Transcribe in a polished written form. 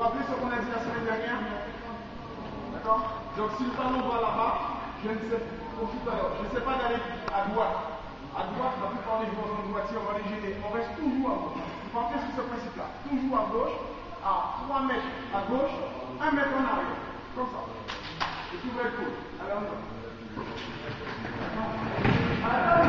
Vous rappelez ce qu'on a dit la semaine dernière? D'accord? Donc si le talon va là-bas, je ne sais pas d'aller à droite. À droite, la plupart des gens dans une voiture, on va les gêner. On reste toujours à gauche. Vous partez sur ce principe-là. Toujours à gauche, à 3 mètres à gauche, 1 mètre en arrière. Comme ça. Et tout va être cool. Allez, on va.